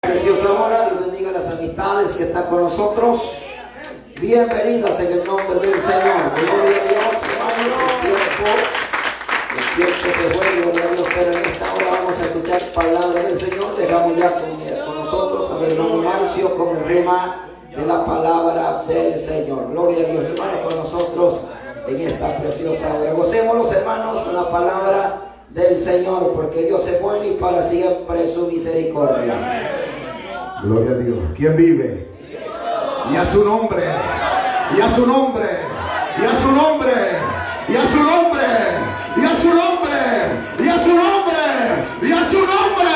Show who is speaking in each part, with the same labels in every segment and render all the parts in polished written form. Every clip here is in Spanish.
Speaker 1: Preciosa hora, Dios bendiga las amistades que están con nosotros. Bienvenidos en el nombre del Señor. Gloria a Dios, hermanos. El tiempo se fue, gloria a Dios, pero en esta hora vamos a escuchar palabra del Señor. Dejamos ya con nosotros a mi hermano Marcio con el rema de la palabra del Señor. Gloria a Dios, hermanos, con nosotros en esta preciosa hora. Gocémonos, hermanos, con la palabra del Señor, porque Dios es bueno y para siempre su misericordia.
Speaker 2: Gloria a Dios. ¿Quién vive? Y a su nombre, y a su nombre, y a su nombre, y a su nombre, y a su nombre, y a su nombre, y a su nombre,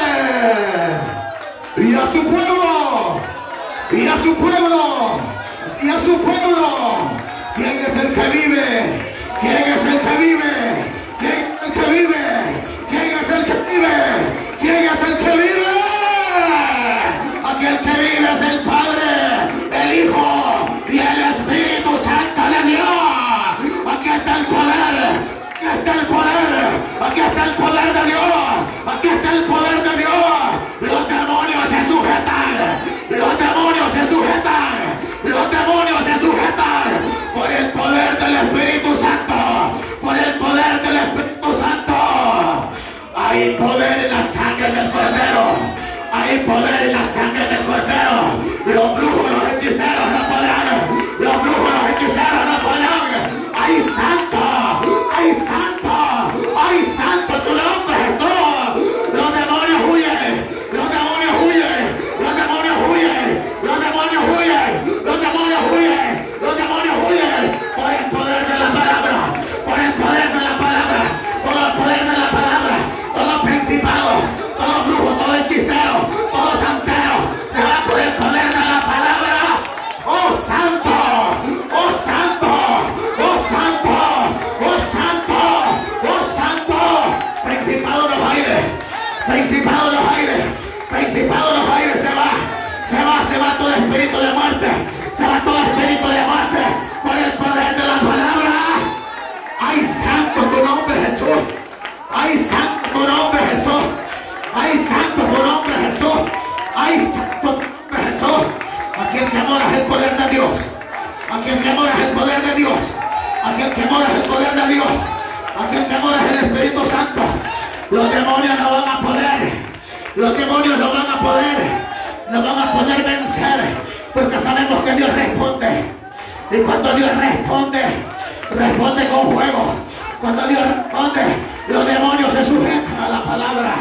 Speaker 2: y a su pueblo, y a su pueblo, y a su pueblo. ¿Quién es el que vive? ¿Quién es el que vive? ¿Quién es el que vive? ¿Quién es el que vive? ¿Quién es el que vive? Aquel que vive es el Padre, el Hijo y el Espíritu Santo de Dios. Aquí está el poder, aquí está el poder, aquí está el poder de Dios, aquí está el poder de Dios. Los demonios se sujetan, los demonios se sujetan, los demonios se sujetan por el poder del Espíritu Santo, por el poder del Espíritu Santo. Hay poder en la sangre del Cordero. Hay poder en la sangre del Cordero. Los brujos, los hechiceros no podrán. Los brujos, los hechiceros no podrán. ¡Hay santo! ¡Hay santo! ¡Hay santo tu nombre, Jesús! Los demonios huyen. Los demonios huyen. Los demonios huyen. Los demonios huyen. Los demonios huyen. Los demonios huyen. Por el poder de la palabra. Por el poder de la palabra. Por el poder de la palabra. Todos los principados. Todos los brujos. Todos los hechiceros. Todos santeros. Te va por el poder de la palabra. ¡Oh santo! ¡Oh santo! ¡Oh santo! ¡Oh santo! ¡Oh santo! Principado en los aires. Principado en los aires. Principado en los aires. Se va todo espíritu de muerte. Se va todo espíritu de muerte. Por el poder de la palabra. ¡Ay santo tu nombre, Jesús! ¡Ay santo tu nombre, Jesús! ¡Ay santo tu nombre, Jesús! ¡Ay santo tu nombre, Jesús! A quien que moras el poder de Dios. A quien que moras el poder de Dios. A quien que moras el poder de Dios. A quien que moras el Espíritu Santo. Los demonios no van a poder. Los demonios no van a poder. No van a poder vencer. Porque sabemos que Dios responde. Y cuando Dios responde, responde con fuego. Cuando Dios responde, los demonios se sujetan a la palabra.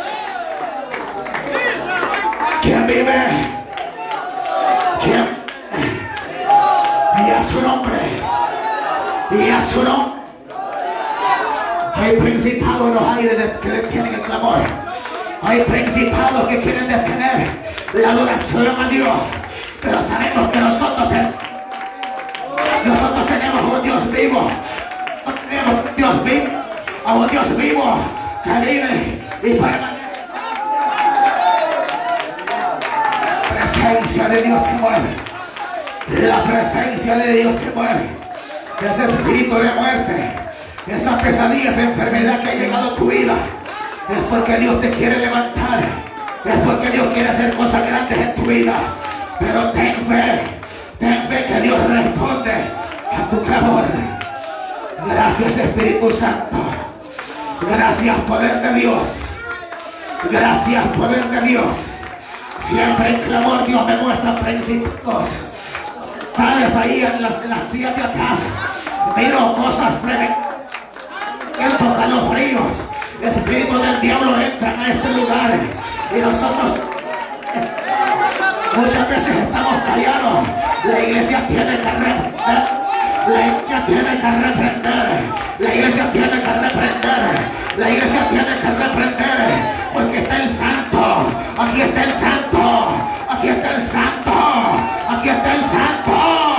Speaker 2: ¿Quién vive? ¿Quién? Y a su nombre. Y a su nombre. Hay principados en los aires que detienen el clamor. Hay principados que quieren detener la adoración a Dios. Pero sabemos que nosotros tenemos un Dios vivo. Tenemos un Dios vivo. A un Dios vivo que vive y permanece. La presencia de Dios se mueve. La presencia de Dios se mueve. Ese espíritu de muerte, esa pesadilla, esa enfermedad que ha llegado a tu vida, es porque Dios te quiere levantar. Es porque Dios quiere hacer cosas grandes en tu vida. Pero ten fe que Dios responde a tu clamor. Gracias Espíritu Santo. Gracias poder de Dios. Gracias poder de Dios. Siempre en clamor Dios me muestra principios. Tales ahí en las sillas de atrás. Miro cosas tremendas. Siento calofríos. Espíritu del diablo entra en este lugar. Y nosotros muchas veces estamos callados. La iglesia tiene que reprender. La iglesia tiene que reprender. La iglesia tiene que reprender. La iglesia tiene que reprender. Porque está el santo. Aquí está el santo. Aquí está el santo. Aquí está el santo.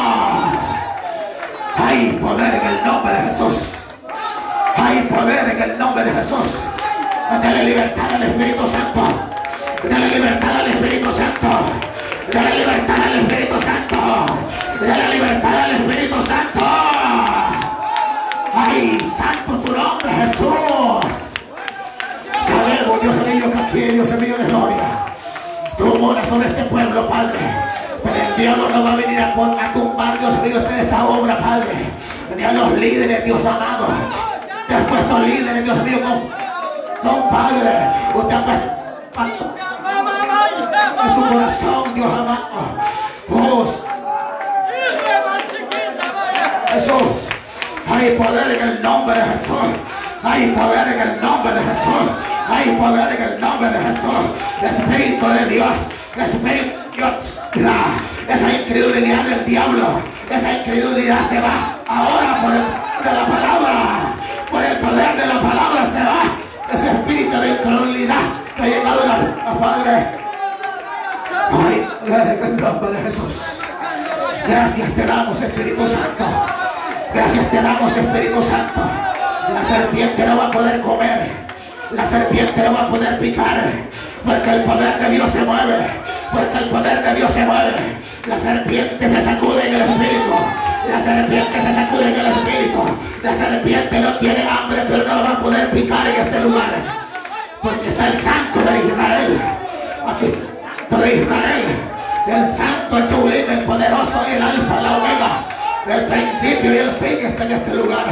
Speaker 2: Hay poder en el nombre de Jesús. Hay poder en el nombre de Jesús. Dale libertad al Espíritu Santo. Dale libertad al Espíritu Santo. Dale libertad al Espíritu Santo. Dale libertad al Espíritu Santo. Ay, santo tu nombre, Jesús. Sabemos, Dios mío, que aquí Dios es mío de gloria. Tú moras sobre este pueblo, Padre. Pero el diablo no va a venir a tumbar, Dios mío, esta obra, Padre. Ni a los líderes, Dios amado. Te has puesto líderes, Dios mío, son padres. Usted ha puesto en su corazón, Dios amado. Oh, Jesús, hay poder en el nombre de Jesús. Hay poder en el nombre de Jesús. Hay poder en el nombre de Jesús. Espíritu de Dios. Espíritu de Dios. Esa incredulidad del diablo. Esa incredulidad se va. Ahora por el poder de la palabra. Por el poder de la palabra se va. Ese espíritu de incredulidad que ha llegado a la Padre. Ay, poder en el nombre de Jesús. Gracias te damos, Espíritu Santo. Gracias te damos, Espíritu Santo. La serpiente no va a poder comer. La serpiente no va a poder picar. Porque el poder de Dios se mueve. Porque el poder de Dios se mueve. La serpiente se sacude en el espíritu. La serpiente se sacude en el espíritu. La serpiente no tiene hambre, pero no va a poder picar en este lugar. Porque está el Santo de Israel. Aquí está el Santo de Israel. El Santo, el sublime, el poderoso, el alfa, la omega. El principio y el fin está en este lugar.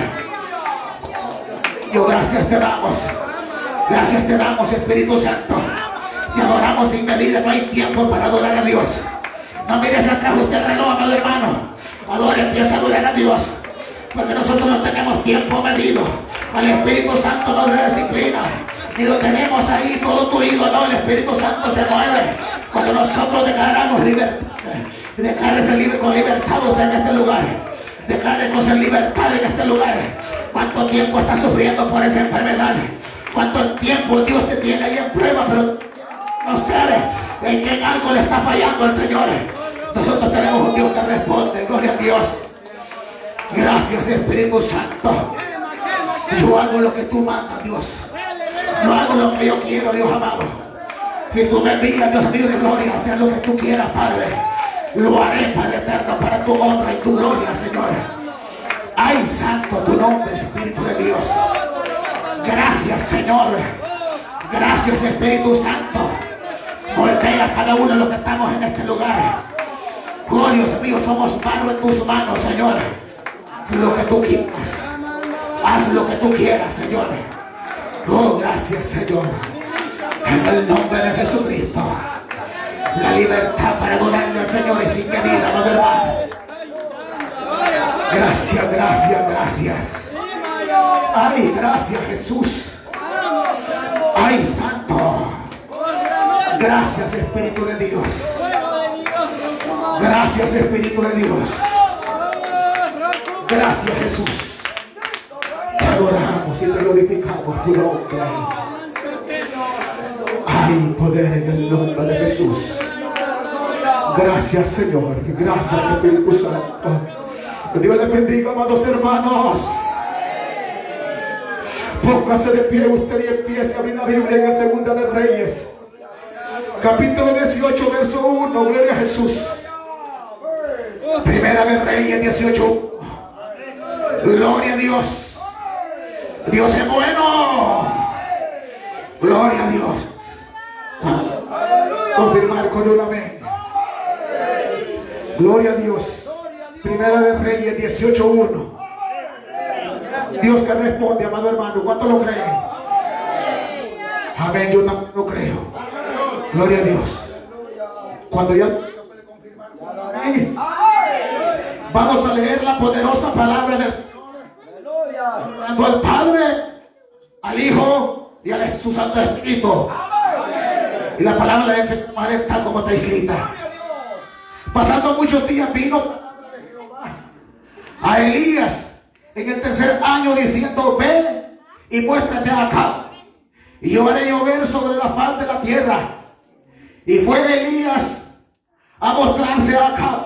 Speaker 2: Yo gracias te damos. Gracias te damos, Espíritu Santo. Te adoramos sin medida. No hay tiempo para adorar a Dios. No mires atrás usted el reloj, amado hermano. Adora, empieza a adorar a Dios. Porque nosotros no tenemos tiempo medido. Al Espíritu Santo no le disciplina. Y lo tenemos ahí todo tuido. No, el Espíritu Santo se mueve. Cuando nosotros declaramos libertad. Declárese con libertad usted en este lugar. Declare con libertad en este lugar. ¿Cuánto tiempo está sufriendo por esa enfermedad? ¿Cuánto tiempo Dios te tiene ahí en prueba? Pero no sabe en que algo le está fallando al Señor. Nosotros tenemos un Dios que responde. Gloria a Dios. Gracias, Espíritu Santo. Yo hago lo que tú mandas, Dios. No hago lo que yo quiero, Dios amado. Si tú me envías, Dios mío de gloria, hacer lo que tú quieras, Padre. Lo haré para el eterno, para tu honra y tu gloria, Señor. Ay, santo tu nombre, Espíritu de Dios. Gracias, Señor. Gracias, Espíritu Santo. Voltea a cada uno de los que estamos en este lugar. Oh, Dios mío, somos barro en tus manos, Señor. Haz lo que tú quieras. Haz lo que tú quieras, Señor. Oh, gracias, Señor. En el nombre de Jesucristo. La libertad para adorarle al Señor es sin medida, ¿no, hermano? Gracias, gracias, gracias. Ay, gracias, Jesús. Ay, Santo. Gracias, Espíritu de Dios. Gracias, Espíritu de Dios. Gracias, Jesús. Te adoramos y te glorificamos tu nombre. Hay poder en el nombre de Jesús. Gracias, Señor. Gracias, Espíritu Santo. Dios les bendiga, amados hermanos. Póngase de pie usted y empiece a abrir la Biblia en el Segunda de Reyes, capítulo 18, verso 1. Gloria a Jesús. Primera de Reyes 18. Gloria a Dios. Dios es bueno. Gloria a Dios. Confirmar con un amén. Gloria a Dios. Primera de Reyes 18:1. Dios que responde, amado hermano. ¿Cuánto lo creen? Amén. Yo también lo creo. Gloria a Dios. Cuando ya vamos a leer la poderosa palabra del Señor, al Padre, al Hijo y a su Santo Espíritu. Y la palabra del Señor está como está escrita. Pasando muchos días vino a Elías en el tercer año diciendo: ve y muéstrate acá, y yo haré llover sobre la faz de la tierra. Y fue Elías a mostrarse acá.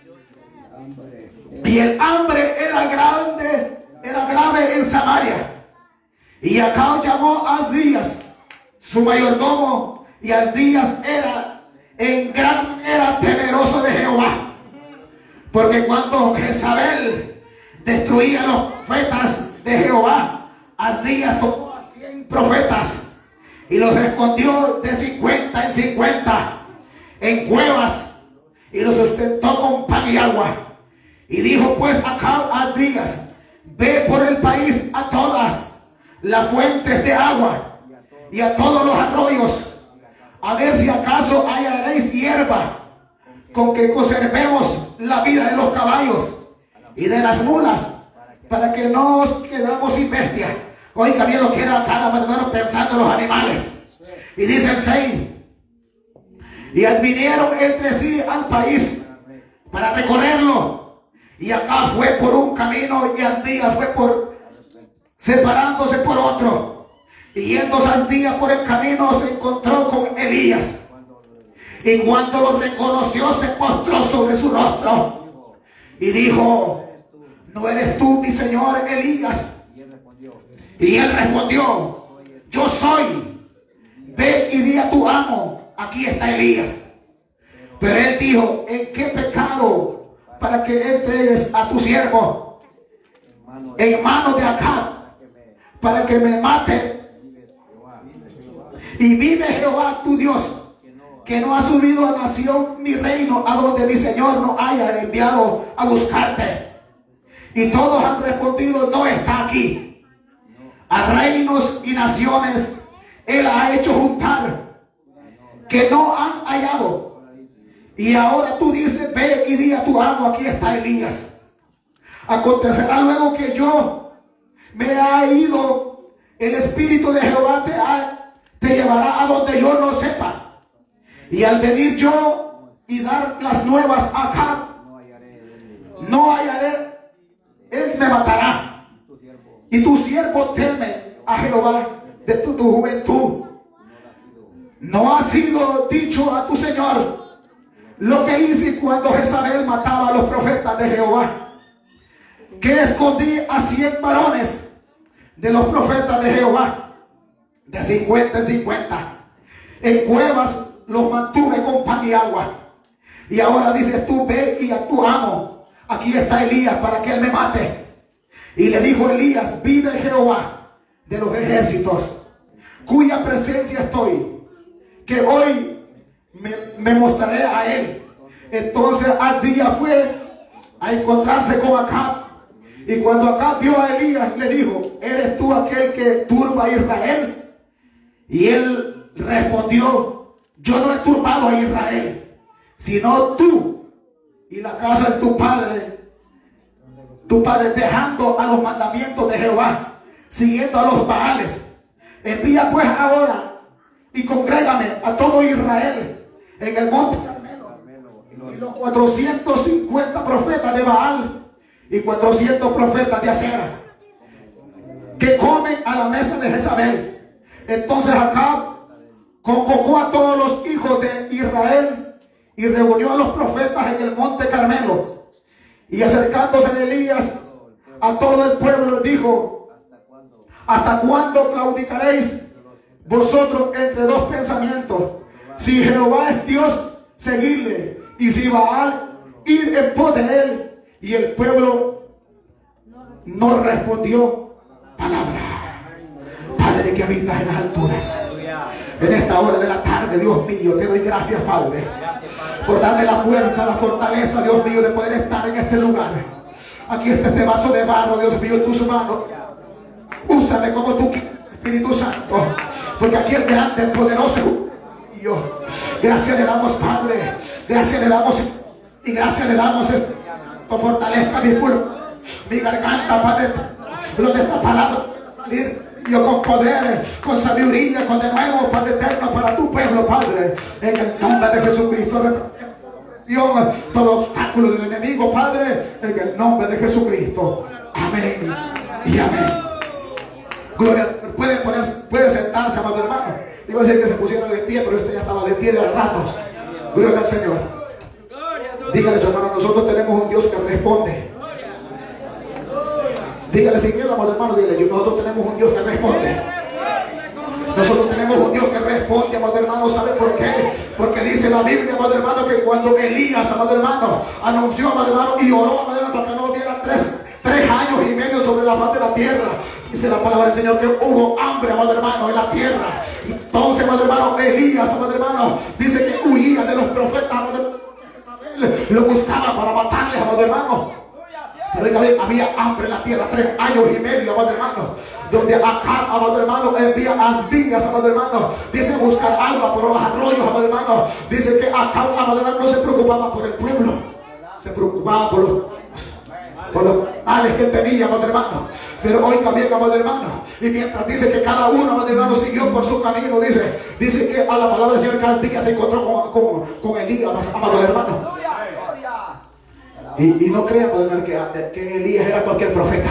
Speaker 2: Y el hambre era grave en Samaria. Y Acab llamó a Abdías, su mayordomo, y Abdías era temeroso de Jehová. Porque cuando Jezabel destruía a los profetas de Jehová, Abdías tomó a 100 profetas y los escondió de 50 en 50. en cuevas y los sustentó con pan y agua. Y dijo pues a Abdías: ve por el país a todas las fuentes de agua y a todos los arroyos, a ver si acaso hallaréis hierba con que conservemos la vida de los caballos y de las mulas, para que no os quedamos sin bestia. Oiga bien lo que era cada hermano pensando en los animales. Y dice el 6: y advinieron entre sí al país para recorrerlo, y acá fue por un camino y Abdías fue por separándose por otro, y yéndose Abdías por el camino se encontró con Elías, y cuando lo reconoció se postró sobre su rostro y dijo: ¿no eres tú mi señor Elías? Y él respondió: yo soy. Ve y di a tu amo: aquí está Elías. Pero él dijo: ¿en qué pecado para que entregues a tu siervo en manos de Acab para que me mate? Y vive Jehová tu Dios, que no ha subido a nación mi reino a donde mi señor no haya enviado a buscarte. Y todos han respondido: no está aquí. A reinos y naciones él ha hecho juntar, que no han hallado. Y ahora tú dices: ve y di a tu amo: aquí está Elías. Acontecerá luego que yo me haya ido, el Espíritu de Jehová te llevará a donde yo no sepa. Y al venir yo y dar las nuevas a Acab, no hallaré, él me matará. Y tu siervo teme a Jehová de tu juventud. No ha sido dicho a tu señor lo que hice cuando Jezabel mataba a los profetas de Jehová, que escondí a 100 varones de los profetas de Jehová, de 50 en 50. En cuevas los mantuve con pan y agua. Y ahora dices tú: ve y a tu amo: aquí está Elías, para que él me mate. Y le dijo Elías: vive Jehová de los ejércitos, cuya presencia estoy, que hoy me mostraré a él. Entonces Abdías fue a encontrarse con Acab, y cuando Acab vio a Elías le dijo: ¿eres tú aquel que turba a Israel? Y él respondió: yo no he turbado a Israel, sino tú y la casa de tu padre, dejando a los mandamientos de Jehová, siguiendo a los Baales. Envía pues ahora y congrégame a todo Israel en el monte Carmelo, y los 450 profetas de Baal y 400 profetas de Acera, que comen a la mesa de Jezabel. Entonces Acab convocó a todos los hijos de Israel y reunió a los profetas en el monte Carmelo. Y acercándose a Elías a todo el pueblo dijo: ¿hasta cuándo claudicaréis vosotros entre dos pensamientos? Si Jehová es Dios, seguidle, y si Baal, id en pos de él. Y el pueblo no respondió palabra. Padre que habitas en las alturas, en esta hora de la tarde, Dios mío, te doy gracias, Padre, por darme la fuerza, la fortaleza, Dios mío, de poder estar en este lugar. Aquí está este vaso de barro, Dios mío, en tus manos. Úsame como tú quieras, Espíritu Santo, porque aquí el grande, el poderoso es Dios. Gracias le damos, Padre. Gracias le damos, y gracias le damos. Fortalezca mi garganta, Padre, donde esta palabra pueda salir yo con poder, con sabiduría, con de nuevo, Padre eterno, para tu pueblo, Padre, en el nombre de Jesucristo. Todo obstáculo del enemigo, Padre, en el nombre de Jesucristo. Amén y amén. Gloria. Puede sentarse, amado hermano. Iba a decir que se pusiera de pie, pero esto ya estaba de pie de ratos. Gloria al Señor. Dígale a su hermano: nosotros tenemos un Dios que responde. Dígale sin miedo, amado hermano, dígale: nosotros tenemos un Dios que responde. Nosotros tenemos un Dios que responde, amado hermano. ¿Sabe por qué? Porque dice la Biblia, amado hermano, que cuando Elías, amado hermano, anunció, amado hermano, y oró, amado hermano, para que no hubiera tres años y medio sobre la faz de la tierra, dice la palabra del Señor que hubo hambre, amado hermano, en la tierra. Entonces, amado hermano, Elías, amado hermano, dice que huía días de los profetas, amado, lo buscaba para matarles, amado hermano. Pero oiga, había hambre en la tierra, 3 años y medio, amado hermano, donde acá, amado hermano, envía ardillas, amado hermano, dice buscar agua por los arroyos, amado hermano. Dice que acá, amado hermano, no se preocupaba por el pueblo, se preocupaba por los males que tenía, amado hermano. Pero oiga bien, amado hermano, y mientras dice que cada uno, amado hermano, siguió por su camino, dice que a la palabra del Señor cada día se encontró con Elías, amado hermano. Y no crean, que Elías era cualquier profeta.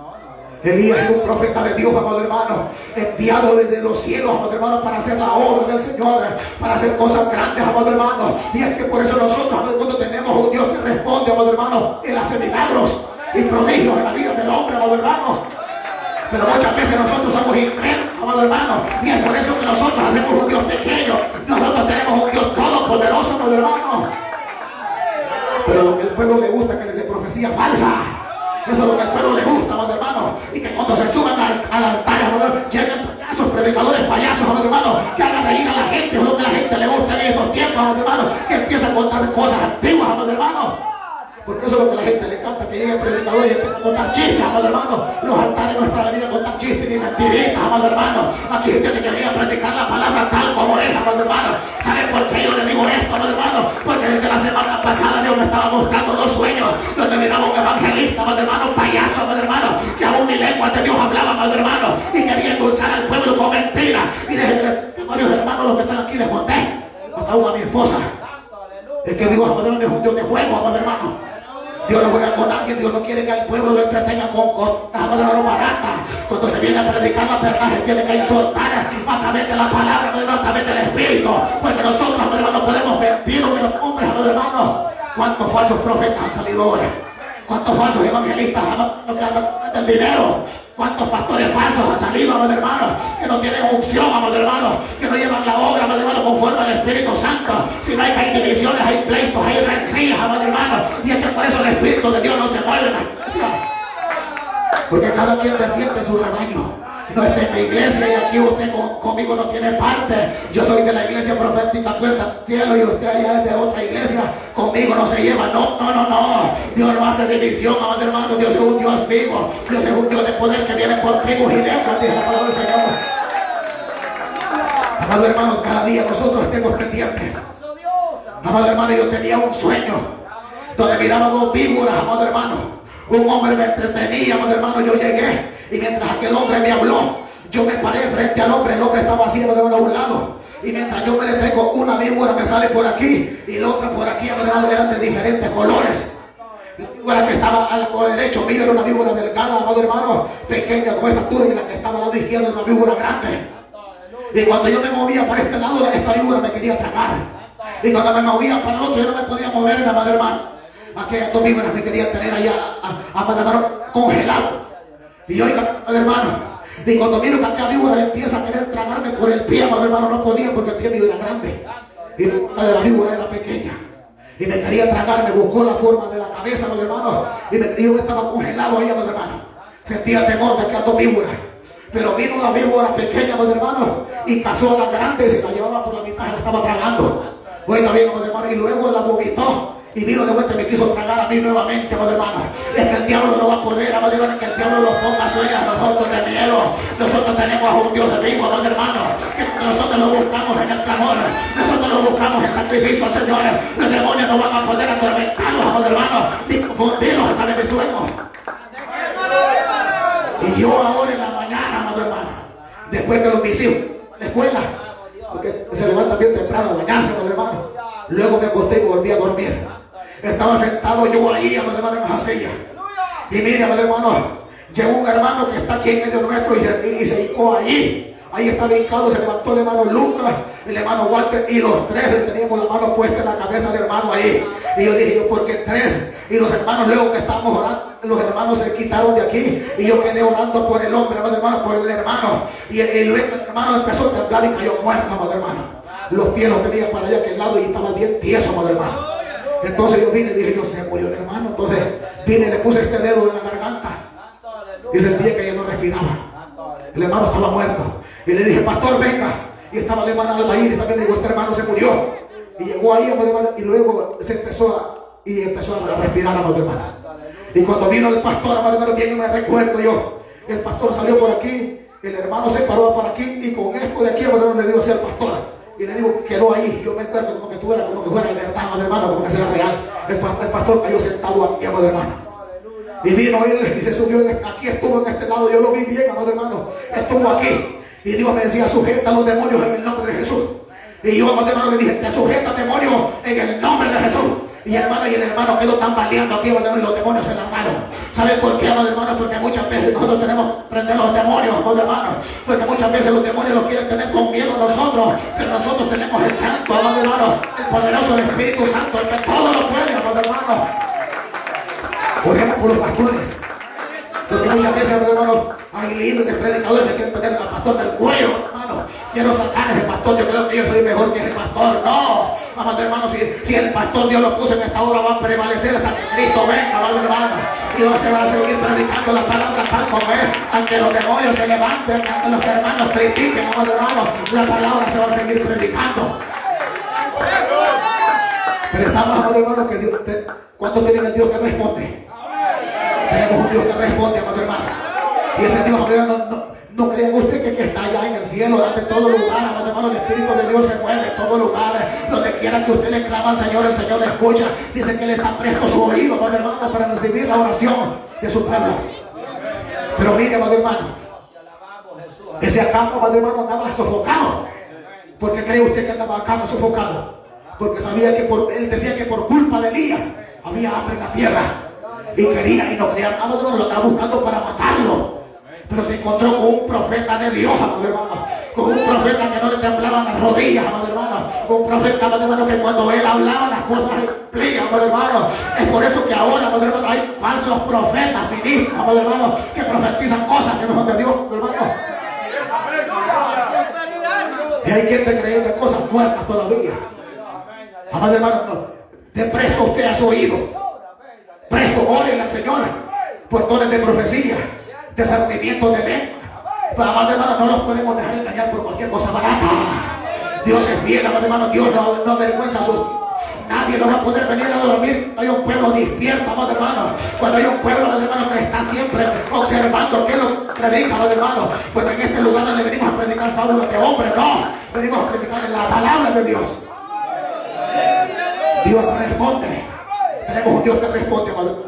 Speaker 2: Elías era un profeta de Dios, amado hermano, enviado desde los cielos, amado hermano, para hacer la obra del Señor, para hacer cosas grandes, amado hermano. Y es que por eso nosotros, amado hermano, tenemos un Dios que responde, amado hermano, Él hace milagros y prodigios en la vida del hombre, amado hermano. Pero muchas veces nosotros somos incrédulos, amado hermano, y es por eso que nosotros hacemos un Dios pequeño. Nosotros tenemos un Dios todopoderoso, amado hermano. Pero lo que el pueblo le gusta es que les dé profecía falsa. Eso es lo que al pueblo le gusta, amado hermano. Y que cuando se suban al altar, amado hermano, lleguen payasos, predicadores payasos, amado hermano, que hagan reír a la gente. Es lo que a la gente le gusta en estos tiempos, amado hermano, que empieza a contar cosas antiguas, amado hermano. Porque eso es lo que a la gente le encanta, que llegue el predicador y empieza a contar chistes, amado hermano. Los altares no es para venir a contar chistes ni mentiritas, amado hermano. Aquí tiene que venir a predicar la palabra tal como es, amado hermano. ¿Saben por qué yo le digo esto, amado hermano? Porque desde la semana pasada Dios me estaba mostrando 2 sueños donde miraba un evangelista, amado hermano, un payaso, amado hermano, que aún ni lengua de Dios hablaba, amado hermano, y quería endulzar al pueblo con mentiras. Y desde varios hermanos, los que están aquí, les conté, hasta a mi esposa. Es que Dios, amado hermano, es un Dios de juego, amado hermano. Dios no juega con alguien, Dios no quiere que al pueblo lo entretenga con barata. Cuando se viene a predicar la verdad, se tiene que insultar a través de la palabra, a través del Espíritu. Porque nosotros, hermanos, podemos mentir de los hombres, hermanos. ¿Cuántos falsos profetas han salido ahora? ¿Cuántos falsos evangelistas que andan del dinero? ¿Cuántos pastores falsos han salido, amado hermano? Que no tienen unción, amado hermano, que no llevan la obra, amado hermano, conforme al Espíritu Santo. Si no hay que hay divisiones, hay pleitos, hay rencillas, amado hermano. Y es que por eso el Espíritu de Dios no se mueve en la iglesia. Porque cada quien defiende su rebaño. No está en la iglesia y aquí usted conmigo no tiene parte. Yo soy de la iglesia profética Puerta del Cielo y usted allá es de otra iglesia. Conmigo no se lleva. No. Dios no hace división, amado hermano. Dios es un Dios vivo. Dios es un Dios de poder que viene por tribus y lenguas, dice la palabra del Señor. Amado hermano, cada día nosotros estemos pendientes. Amado hermano, yo tenía un sueño donde miraba 2 víboras, amado hermano. Un hombre me entretenía, amado hermano. Yo llegué y mientras aquel hombre me habló, yo me paré frente al hombre. El hombre estaba así, amado hermano, a un lado. Y mientras yo me detengo, una víbora me sale por aquí y la otra por aquí, amado hermano, eran de diferentes colores. La víbora que estaba al lado derecho mío era una víbora delgada, amado hermano, pequeña con estatura, y la que estaba al lado izquierdo era una víbora grande. Y cuando yo me movía para este lado, esta víbora me quería tragar. Y cuando me movía para el otro, yo no me podía mover, amado hermano. Aquellas 2 víboras me querían tener allá, amado hermano, congelado. Y oiga, hermano, y cuando miro que aquella víbora empieza a querer tragarme por el pie, amado hermano, no podía porque el pie mío era grande y la de la víbora era pequeña. Y me quería tragar, me buscó la forma de la cabeza, amado hermano, y yo me estaba congelado ahí, amado hermano. Sentía temor de aquellas 2 víboras. Pero vino la víbora pequeña, amado hermano, y cazó a la grande y se la llevaba por la mitad y la estaba tragando. Oiga bien, amado hermano, y luego la vomitó. Y vino de vuelta y me quiso tragar a mí nuevamente, amado hermano. Es que el diablo no va a poder, amado hermano, que el diablo lo ponga sueños a nosotros de miedo. Nosotros tenemos a un Dios vivo, amado hermano, que nosotros lo buscamos en el clamor, nosotros lo buscamos en sacrificio al Señor. Los demonios no van a poder atormentarlos, amado hermano, ni confundirlos a través de sueños. Y yo ahora en la mañana, amado hermano, después que los mis hijos a la escuela, porque se levantan bien temprano a bañarse, amado hermano, luego me acosté y volví a dormir. Estaba sentado yo ahí, amado hermano, en esa silla. Y mire, amado hermano, llegó un hermano que está aquí en medio nuestro y se hincó allí. Ahí estaba hincado, se levantó el hermano Lucas, el hermano Walter, y los 3 le teníamos la mano puesta en la cabeza del hermano ahí. Y yo dije, ¿por qué 3? Y los hermanos, luego que estábamos orando, los hermanos se quitaron de aquí. Y yo quedé orando por el hombre, amado hermano, por el hermano. Y luego el hermano empezó a temblar y cayó muerto, amado hermano. Los pies los tenía para allá aquel lado y estaba bien tieso, amado hermano. Entonces yo vine y dije, yo se murió el hermano. Entonces vine y le puse este dedo en la garganta y sentía que ya no respiraba. El hermano estaba muerto. Y le dije, pastor, venga. Y estaba el hermano Albaír y también le digo, este hermano se murió. Y llegó ahí, amado hermano, y luego se empezó a respirar, amado hermano. Y cuando vino el pastor, amado hermano, bien me recuerdo yo, el pastor salió por aquí, el hermano se paró por aquí, y con esto de aquí, amado hermano, le digo así al pastor. Y le digo, quedó ahí. Yo me acuerdo como que fuera de verdad, amado hermano, como que sea real. El pastor cayó sentado aquí, amado hermano. Y vino él y se subió aquí, estuvo en este lado. Yo lo vi bien, amado hermano. Estuvo aquí. Y Dios me decía, sujeta a los demonios en el nombre de Jesús. Y yo, amado hermano, le dije, te sujeta demonios en el nombre de Jesús. Y el hermano quedó tambaleando aquí, amado hermano, y los demonios se largaron. ¿Saben por qué, amado hermano? Porque muchas veces nosotros tenemos que prender los demonios, amado hermano. Porque muchas veces los demonios los quieren tener con miedo a nosotros. Pero nosotros tenemos el Santo, amado hermano, el poderoso, el Espíritu Santo, el que todo lo puede, amado hermano. Oremos por los pastores. Porque muchas veces, amado hermano, hay líderes, predicadores que quieren tener al pastor del cuello, hermano. Quiero sacar a ese pastor, yo creo que yo soy mejor que ese pastor. No, amado hermano, si el pastor Dios lo puso en esta hora, va a prevalecer hasta que Cristo venga, amado hermano. Y se va a seguir predicando la palabra tal como es. Aunque los demonios se levanten, aunque los hermanos critiquen, amado hermano, la palabra se va a seguir predicando. Pero estamos, amado hermano, que Dios, ¿cuántos tienen el Dios que responde? Tenemos un Dios que responde, amado hermano. Y ese Dios, amado hermano, no crean ustedes que está allá en el cielo, ante todo lugar, amado hermano. El Espíritu de Dios se mueve en todo lugar. Donde quiera que usted le clama al Señor, el Señor le escucha. Dice que Él está presto su oído, amado hermano, para recibir la oración de su pueblo. Pero mire, amado hermano, ese acá, amado hermano, andaba sofocado. ¿Por qué cree usted que andaba acá sofocado? Porque sabía que él decía que por culpa de Elías había hambre en la tierra. Y quería y no quería, amado hermano, lo estaba buscando para matarlo. Pero se encontró con un profeta de Dios, amado hermano. Con un profeta que no le temblaban las rodillas, amado hermano. Un profeta, amado hermano, que cuando él hablaba las cosas se cumplían, amado hermano. Es por eso que ahora, amado hermano, hay falsos profetas, ministros, amado hermano, que profetizan cosas que no son de Dios, hermano. Y hay gente creyendo en cosas muertas todavía. Amado hermano, te presto usted a su oído. Presto, oren al Señor por dones de profecía, discernimiento de lengua. Pero, amado hermano, no los podemos dejar engañar por cualquier cosa barata. Dios es fiel, amado hermano. Dios no avergüenza a sus... Nadie no va a poder venir a dormir. Hay un pueblo despierto, amado hermano. Cuando hay un pueblo, amado hermano, que está siempre observando qué lo predica, amado hermano. Porque en este lugar no le venimos a predicar fábulas de hombres, no. Venimos a predicar en la palabra de Dios. Dios responde. Tenemos un Dios que responde, amado.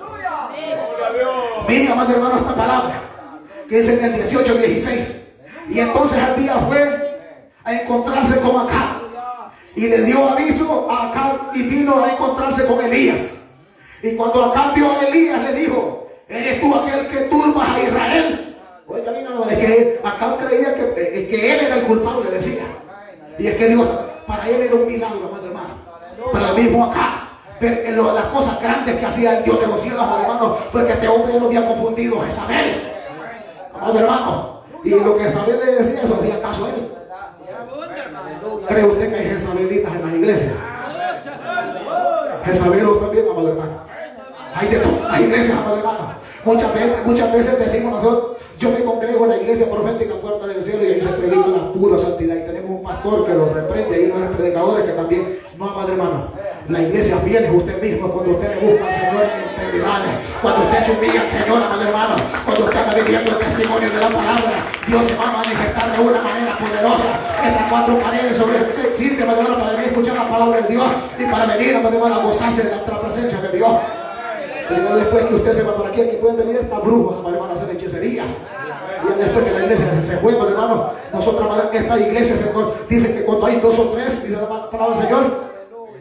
Speaker 2: Mire, amado hermano, esta palabra que dice en el 18:16. Y entonces al día fue a encontrarse con Acab y le dio aviso a Acab y vino a encontrarse con Elías. Y cuando Acab vio a Elías le dijo: ¿eres tú aquel que turbas a Israel? Oiga, es que Acab creía que él era el culpable, decía. Y es que Dios, para él era un milagro, amado hermano. Para el mismo Acab, ver las cosas grandes que hacía el Dios de los cielos, amado hermano, porque este hombre no había confundido a Jezabel, amado hermano. Y lo que Jezabel le decía, eso hacía caso a él. ¿Cree usted que hay jezabelitas en las iglesias? Jezabelos también, amado hermano. Hay de todas las iglesias, amado hermano. Muchas veces decimos nosotros: yo me congrego en la iglesia profética Puerta del Cielo, y ahí se predica la pura santidad. Y tenemos un pastor que lo reprende, y unos predicadores que también. No, amado hermano. La iglesia fiel es usted mismo, cuando usted le busca al Señor en integridad, cuando usted se humilla al Señor, amado hermano, cuando usted está viviendo el testimonio de la palabra. Dios se va a manifestar de una manera poderosa entre cuatro paredes. Sirve, amado hermano, para venir a escuchar la palabra de Dios y para venir, amado hermano, a gozarse de la presencia de Dios. Pero después que usted se va por aquí pueden venir estas brujas, amado hermano, a hacer hechicería. Y después que la iglesia se fue, amado hermano, nosotros, esta iglesia dice que cuando hay 2 o 3, dice la palabra del Señor,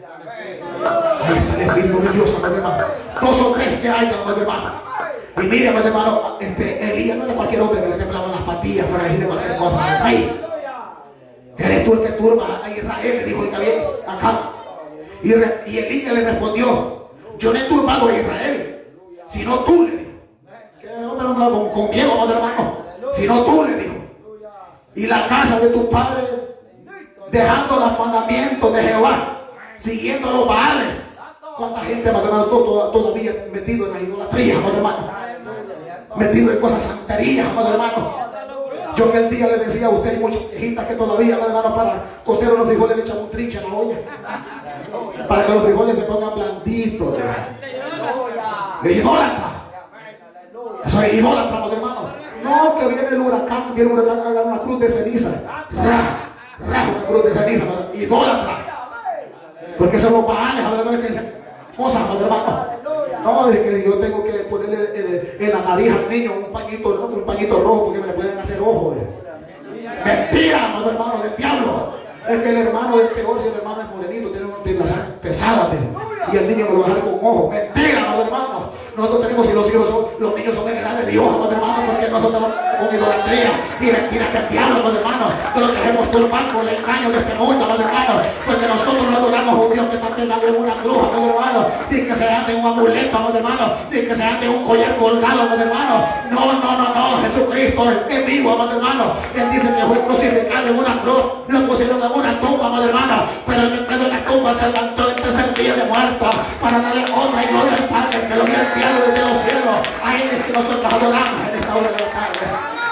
Speaker 2: ahí está el Espíritu de Dios, amado hermano. 2 o 3 que hay, amado hermano. Y mire, amado hermano, Elías no era cualquier hombre que le temblaban las patillas para decirle cualquier cosa al rey. Eres tú el que turba a Israel, le dijo el bien acá. Y Elías le respondió: yo no he turbado a Israel, sino tú, le dijo. ¿Qué hombre no andaba con miedo, amado hermano? Sino tú, le dijo. Y la casa de tu padre, dejando los mandamientos de Jehová, siguiendo los Baales. ¿Cuánta gente, amado hermano, todavía metido en la idolatría, amado hermano? Metido en cosas santerías, amado hermano.
Speaker 3: Yo aquel día le decía a usted, hay muchas viejitas que todavía, hermano, para cocer unos frijoles le echan un trinche a la olla. Para que los frijoles se pongan blanditos. De idólatra. Eso es idólatra, hermano. No, que viene el huracán, haga una cruz de ceniza. Una cruz de ceniza, idólatra. Porque son los baales, hermano, que dicen cosas, hermano. No, es que yo tengo que ponerle en la nariz al niño un pañito rojo porque me le pueden hacer ojos. Mentira, hermano, del diablo. Es que el hermano es peor si el hermano es morenito, tiene la sangre pesada, y el niño me lo va a dejar con ojos. Mentira, hermano. Nosotros tenemos, si los niños son heredados de Dios, hermano, porque nosotros con idolatría y mentiras del diablo, hermano, que lo dejemos turbar por el engaño de este mundo, hermano, porque nosotros no adoramos a un Dios que está pegado en una cruz, hermano, ni que se ande un amuleto, hermano, ni que se ande un collar colgado, hermano. No, Jesucristo es vivo, hermano. Él dice que fue crucificado en una cruz, lo pusieron en una tumba, hermano, pero el que quedó en la tumba se levantó el tercer día de muerto para darle honra y gloria al Padre que lo había enviado desde los cielos. Ahí es que nosotros adoramos en esta hora de la tarde.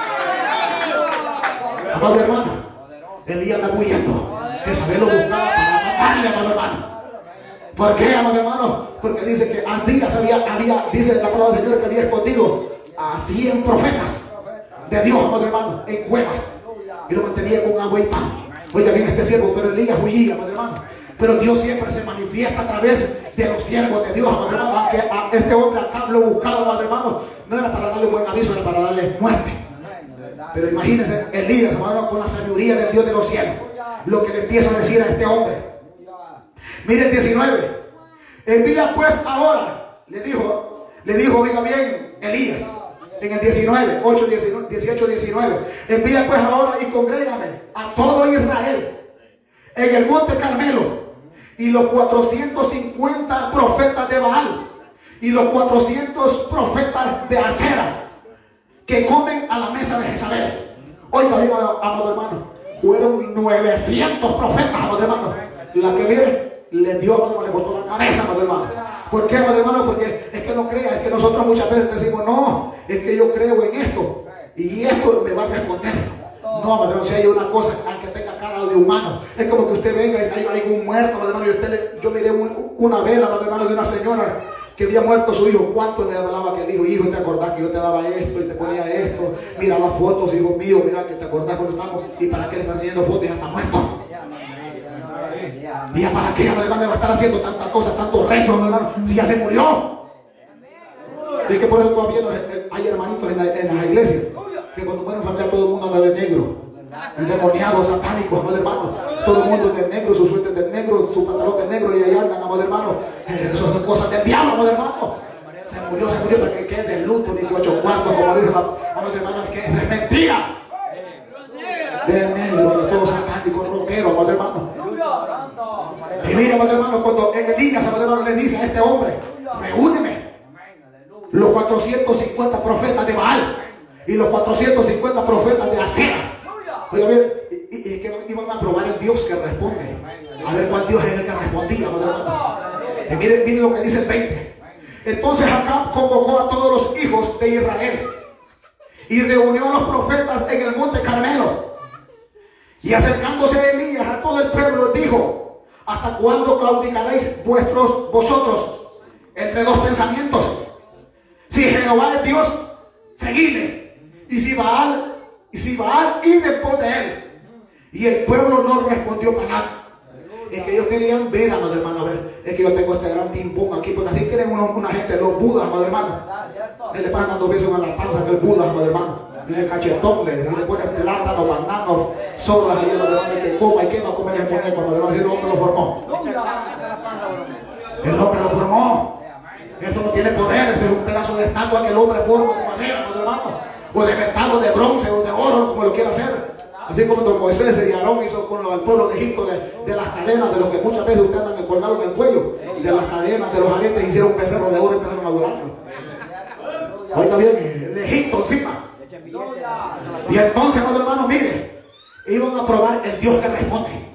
Speaker 3: Amado hermano, Elías está huyendo. Jezabel lo buscaba para matarle, amado hermano. ¿Por qué, amado hermano? Porque dice que Abías había, dice la palabra del Señor, que había escondido a 100 profetas de Dios, amado hermano, en cuevas, y lo mantenía con agua y pan. Oiga bien este siervo, pero Elías huía, amado hermano. Pero Dios siempre se manifiesta a través de los siervos de Dios, amado hermano. Aunque a este hombre acá lo buscaba, amado hermano, no era para darle buen aviso, era para darle muerte. Pero imagínense Elías, hermano, con la sabiduría del Dios de los cielos, lo que le empieza a decir a este hombre. Miren 19. Envía pues ahora, le dijo, oiga bien, Elías, en el 19, 18, 19. Envía pues ahora y congrégame a todo Israel en el monte Carmelo, y los 450 profetas de Baal y los 400 profetas de Acera que comen a la mesa de Jezabel. Oiga bien, amado hermano, fueron 900 profetas, amado hermano. La que viene le dio, amado hermano, le cortó la cabeza, amado hermano. ¿Por qué, amado hermano? Porque es que no crea, es que nosotros muchas veces decimos, no, es que yo creo en esto y esto me va a responder. No, amado hermano, si hay una cosa, aunque tenga cara de humano, es como que usted venga y hay un muerto, amado hermano, y yo miré una vela, amado hermano, de una señora que había muerto su hijo. ¿Cuánto me hablaba que dijo, hijo, te acordás que yo te daba esto y te ponía esto? Mira las fotos, hijo mío, mira que te acordás cuando estamos, y para qué le están enseñando fotos, ya está muerto. ¿Y ya para qué, hermano, va a estar haciendo tantas cosas, tantos rezos, hermano, si ya se murió? Es que por eso todavía hay hermanitos en las iglesias que cuando mueren familia todo el mundo anda de negro, endemoniado, satánico, amado hermano. Todo el mundo de negro, su suéter de negro, su pantalón de negro, y ahí andan, amado hermano. Eso son cosas del diablo, amado hermano. Se murió para que quede de luto, ni 8 cuartos, como dice la amado hermano, que es mentira. De negro, todo satánico, rockero, amado hermano. Y mira, amado hermano, cuando Elías, amado hermano, le dice a este hombre, reúneme los 450 profetas de Baal y los 450 profetas de Acera. Oiga bien, y que iban a probar el Dios que responde, a ver cuál Dios es el que respondía, amado hermano. Y miren lo que dice el 20. Entonces Acab convocó a todos los hijos de Israel y reunió a los profetas en el monte Carmelo. Y acercándose a Elías a todo el pueblo dijo, ¿hasta cuándo claudicaréis vosotros entre dos pensamientos? Si Jehová es Dios, seguidle, y si Baal, id en pos de él. Y el pueblo no respondió palabra. Es que ellos querían ver, amado hermano, a ver, es que yo tengo este gran timpón aquí, porque así tienen una gente, los budas, amado hermano. Él le pasan dando besos en la panza que el Buda, amado hermano. Y el cachetón le ponen plátanos, bananos, sobras ahí, amado hermano, que coma y que va a comer el muñeco, amado hermano. Y el hombre lo formó. El hombre lo formó. Esto no tiene poder, es un pedazo de estatua que el hombre forma de madera, amado hermano, o de metal, o de bronce, o de oro, como lo quiera hacer. Así como don Moisés y Aarón hizo con el pueblo de Egipto de las cadenas, de lo que muchas veces ustedes andan colgados en el cuello, de las cadenas, de los aretes, hicieron un becerro de oro y empezaron a adorarlo. Oiga bien, en Egipto encima. Y entonces, amado hermano, mire, iban a probar el Dios que responde.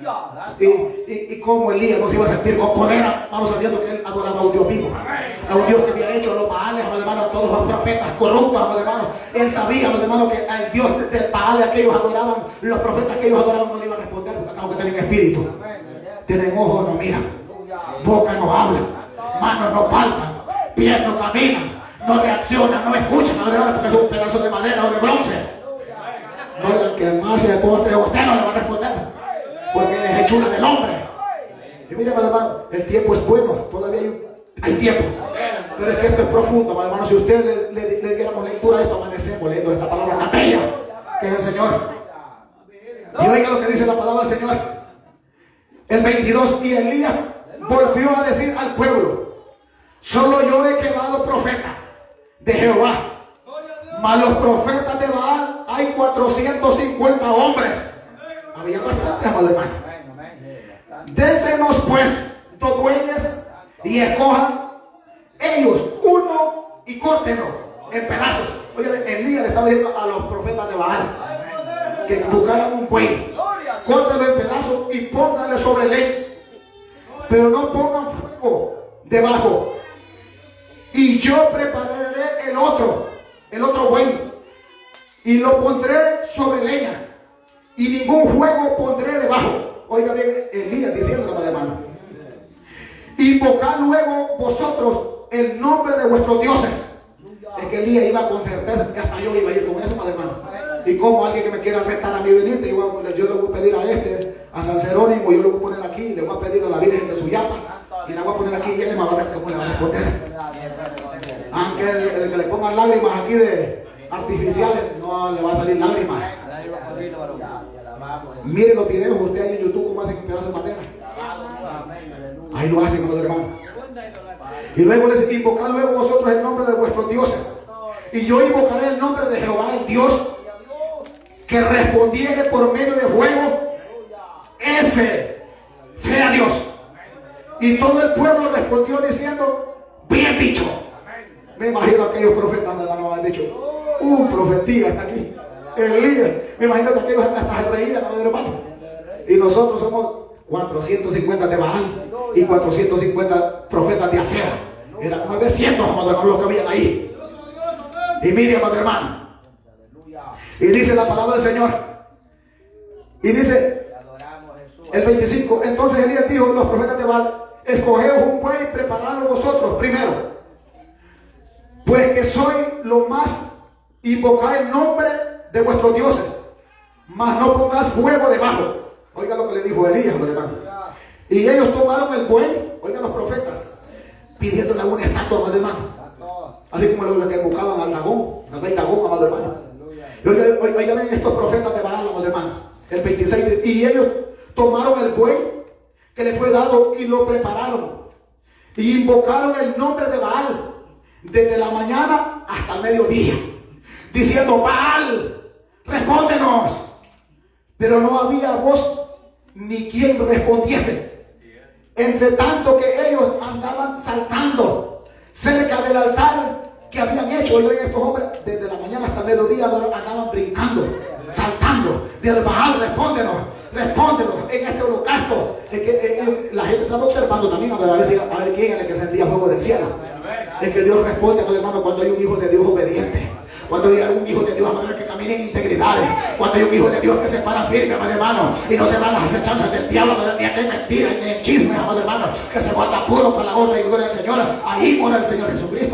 Speaker 3: Y como Elías no se iba a sentir con poder, hermano, sabiendo que él adoraba a un Dios vivo, a un Dios que había hecho a los Baales, hermano, todos los profetas corruptos, amados hermanos. Él sabía, amados hermanos, que al Dios del Baal que ellos adoraban, los profetas que ellos adoraban no le iban a responder, porque acabo que tienen espíritu, tienen ojos, no miran, boca no habla, manos no palpan, pies no caminan, no reaccionan, no escuchan, amados hermanos, porque es un pedazo de madera o de bronce. No, el que más se postre a usted no le va a responder, porque es hechura del hombre. Y mire, hermano, el tiempo es bueno, todavía hay tiempo. Pero es que esto es profundo, hermano. Si usted le diéramos lectura a esto, amanecemos leyendo esta palabra tan bella, que es el Señor. Y oiga lo que dice la palabra del Señor. El 22, y Elías volvió a decir al pueblo: solo yo he quedado profeta de Jehová, mas los profetas de Baal hay 450 hombres. Había bastante, amado hermano. Désenos pues 2 bueyes y escojan ellos uno y córtenlo en pedazos. Oye, Elías le estaba diciendo a los profetas de Baal que buscaran un buey, córtenlo en pedazos y pónganle sobre leña, pero no pongan fuego debajo. Y yo prepararé el otro buey y lo pondré sobre leña, y ningún fuego pondré debajo. Oiga bien, Elías diciéndole, hermano: invocad luego vosotros el nombre de vuestros dioses. Es que Elías iba con certeza, que hasta yo iba a ir con eso, hermano. Y como alguien que me quiera retar a mi venirte, yo le voy a pedir a San Jerónimo, yo le voy a poner aquí, le voy a pedir a la Virgen de Suyapa, y la voy a poner aquí, y él me va a responder. Aunque el que le pongan lágrimas aquí de artificiales, no le va a salir lágrimas. Mire los videos usted ahí en YouTube cómo hacen pedazos de madera. Ahí lo hacen, amados hermanos. Y luego les invocad luego vosotros el nombre de vuestros dioses, y yo invocaré el nombre de Jehová, el Dios que respondiere por medio de fuego, ese sea Dios. Y todo el pueblo respondió diciendo: bien dicho. Me imagino aquellos profetas no han dicho: profetía está aquí, Elías. Me imagino que aquellos hasta se reían, hermano. Y nosotros somos 450 de Baal y 450 profetas de Acera. Eran 900, hermano, los que habían ahí. Y mire, amado hermano, y dice la palabra del Señor, y dice el 25: entonces Elías dijo a los profetas de Baal: escogeos un buey y preparadlo vosotros primero, pues que soy lo más, invocad el nombre de vuestros dioses, mas no pongáis fuego debajo. Oiga lo que le dijo Elías, hermano. Y ellos tomaron el buey, oigan los profetas, pidiéndole alguna estatua, hermano. Así como los que buscaban al Dagón, al rey Dagón, amado hermano. Oigan estos profetas de Baal, amado hermano. El 26, y ellos tomaron el buey que le fue dado y lo prepararon, y invocaron el nombre de Baal desde la mañana hasta el mediodía, diciendo: Baal, respóndenos. Pero no había voz ni quien respondiese, entre tanto que ellos andaban saltando cerca del altar que habían hecho. Estos hombres desde la mañana hasta el mediodía andaban brincando, saltando. Dice: Baal, respóndenos, respóndenos en este holocausto. Es que la gente estaba observando también a ver quién era el que sentía fuego del cielo. Es que Dios responde, hermano, cuando hay un hijo de Dios obediente, cuando hay un hijo de Dios que camina en integridad, cuando hay un hijo de Dios que se para firme, amado hermano, y no se van las acechanzas del diablo, ni en mentiras, ni en chismes, amado hermano, que se guarda puro para la honra y gloria del Señor. Ahí mora el Señor Jesucristo.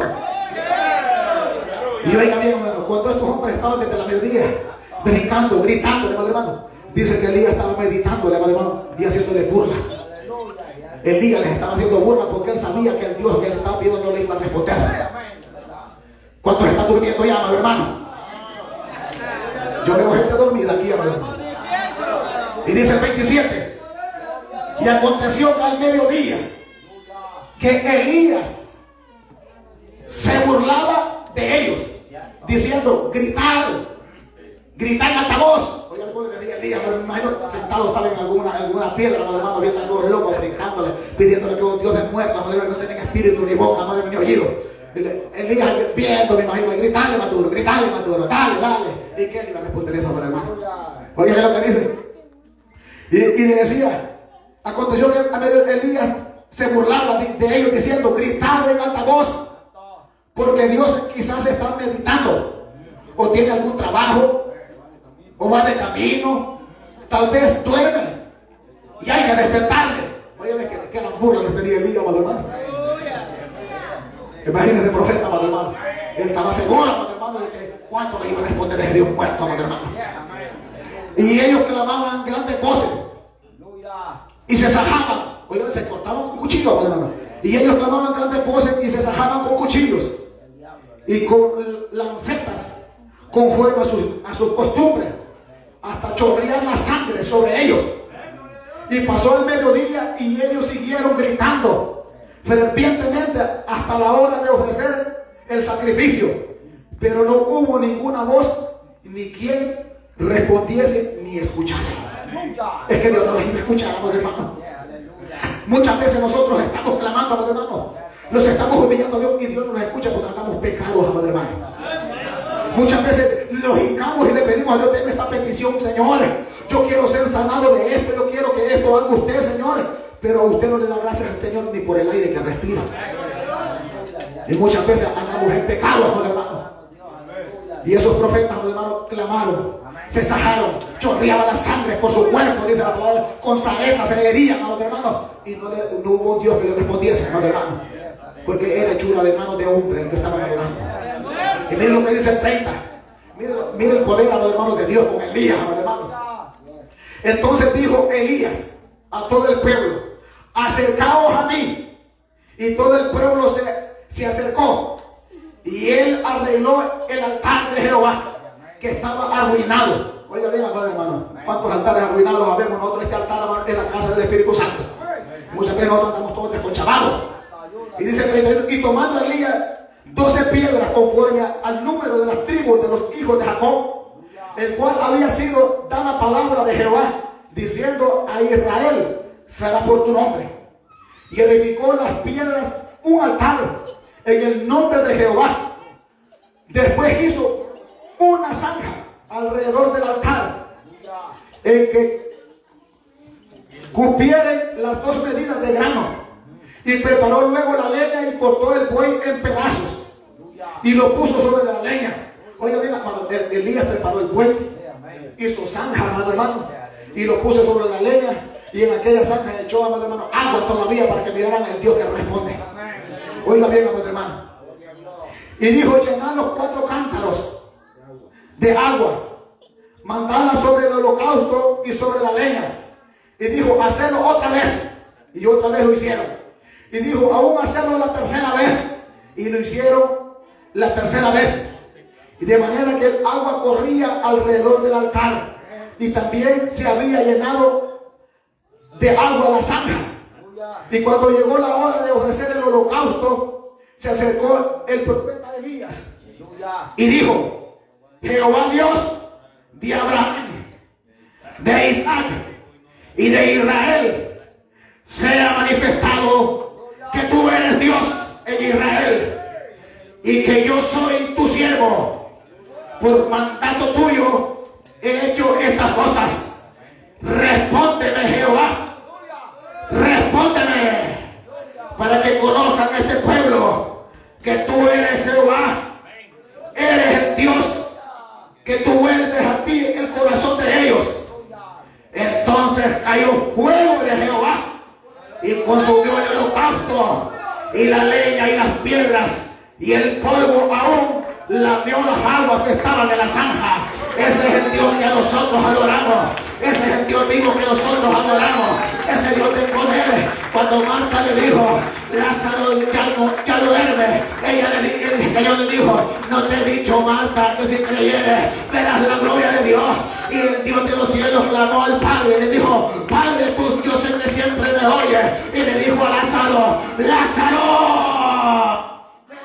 Speaker 3: Y oiga bien, hermano, cuando estos hombres estaban desde la mediodía brincando, gritando, amado hermano, dice que Elías estaba meditándole, amado hermano, y haciéndole burla. Elías les estaba haciendo burla porque él sabía que el Dios que le estaba pidiendo no le iba a responder. ¿Cuántos están durmiendo ya, amado hermano? Yo veo gente dormida aquí, amado hermano. Y dice el 27: y aconteció que al mediodía que Elías se burlaba de ellos, diciendo: gritar en altavoz. Oigan, ¿cómo le decía Elías? Me imagino sentado estaba en alguna piedra, amado hermano, viendo a todos locos brincándole, pidiéndole que Dios es muerto, amado hermano, que no tienen espíritu ni boca, amado hermano, ni oído. Elías viendo, me imagino, gritarle más duro, dale, dale. ¿Y qué le iba a responder eso, amado hermano? Oigan lo que dice. Y decía: aconteció que Elías se burlaba de ellos diciendo: gritar en alta voz, Porque Dios quizás está meditando, o tiene algún trabajo, o va de camino, tal vez duerme y hay que despertarle. Oye, que la burla les tenía Elías, amado hermano. Imagínese, profeta, amado hermano. Él estaba seguro, amado hermano, de que cuánto le iba a responder desde Dios muerto, amado hermano. Y ellos clamaban grandes voces y se sajaban. Oye, se cortaban con cuchillos, amado hermano. Y ellos clamaban grandes voces y se sajaban con cuchillos y con lancetas, conforme a sus costumbres, hasta chorrear la sangre sobre ellos. Y pasó el mediodía y ellos siguieron gritando fervientemente hasta la hora de ofrecer el sacrificio, pero no hubo ninguna voz ni quien respondiese ni escuchase. Es que Dios no nos iba a escuchar, amado hermano. Muchas veces nosotros estamos clamando, amado hermano, nos estamos humillando a Dios y Dios no nos escucha porque estamos pecados, amado hermano. Muchas veces nos hincamos y le pedimos a Dios: tenme esta petición, Señor, yo quiero ser sanado de esto, yo quiero que esto haga usted, Señor. Pero a usted no le da gracias al Señor ni por el aire que respira. Y muchas veces andamos en pecado, amado hermano. Y esos profetas, amado hermano, clamaron, se sajaron, chorreaba la sangre por su cuerpo, dice la palabra, con saetas se herían, amado hermano. Y no hubo Dios que le respondiese, amado hermano, porque era hechura de manos de hombre el que estaban adorando. Y miren lo que dice el 30. Miren el poder, amado hermano, de Dios con Elías, amado hermano. Entonces dijo Elías a todo el pueblo: acercaos a mí. Y todo el pueblo se acercó. Y él arregló el altar de Jehová, que estaba arruinado. Oiga bien, amado hermano, ¿cuántos altares arruinados habemos nosotros? Este altar es la casa del Espíritu Santo. Muchas veces nosotros estamos todos desconchavados. Y dice: y tomando Elías 12 piedras conforme al número de las tribus de los hijos de Jacob, el cual había sido dada palabra de Jehová, diciendo a Israel: será por tu nombre. Y edificó las piedras un altar en el nombre de Jehová. Después hizo una zanja alrededor del altar, en que cupieren las 2 medidas de grano. Y preparó luego la leña y cortó el buey en pedazos y lo puso sobre la leña. Oiga bien, cuando Elías preparó el buey, hizo zanja, amado hermano, y lo puso sobre la leña. Y en aquella zanja echó, amado hermano, agua todavía para que miraran al Dios que responde. Oiga bien, amado hermano. Y dijo: llenad los 4 cántaros de agua, mandadla sobre el holocausto y sobre la leña. Y dijo: hacedlo otra vez. Y otra vez lo hicieron. Y dijo: aún hacerlo la tercera vez. Y lo hicieron la tercera vez. Y de manera que el agua corría alrededor del altar. Y también se había llenado de agua la zanja. Y cuando llegó la hora de ofrecer el holocausto, se acercó el profeta Elías y dijo: Jehová Dios de Abraham, de Isaac y de Israel, sea manifestado que tú eres Dios en Israel y que yo soy tu siervo. Por mandato tuyo he hecho estas cosas. Respóndeme, Jehová, respóndeme, para que conozcan este pueblo que tú eres Jehová, eres el Dios, que tú vuelves a ti el corazón de ellos. Entonces cayó fuego de Jehová y consumió el holocausto y la leña y las piedras, y el polvo aún lamió las aguas que estaban en la zanja. Ese es el Dios que nosotros adoramos. Ese es el Dios vivo que nosotros adoramos. Ese Dios de poder. Cuando Marta le dijo: Lázaro ya no duerme, el Señor le dijo: no te he dicho, Marta, que si creyeres verás la gloria de Dios. Y el Dios de los cielos clamó al Padre y le dijo: Padre, tú, yo sé que siempre me oyes. Y le dijo a Lázaro: Lázaro.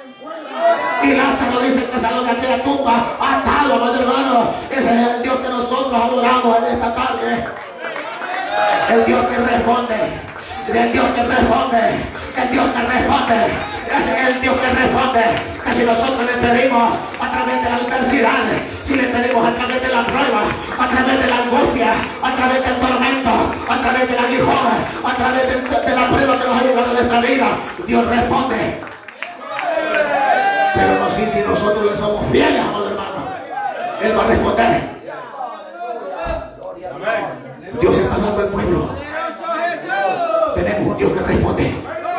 Speaker 3: Y Lázaro dice que salió de aquella tumba atado, amado hermano. Ese es el Dios que nosotros adoramos en esta tarde. El Dios que responde. El Dios que responde. El Dios que responde. Ese es el Dios que responde. Que si nosotros le pedimos a través de la adversidad, si le pedimos a través de la prueba, a través de la angustia, a través del tormento, a través del aguijón, a través de la prueba que nos ha llegado en nuestra vida, Dios responde. Pero no sé si nosotros le somos fieles, amado hermano. Él va a responder. Dios está hablando al pueblo. Tenemos un Dios que responde.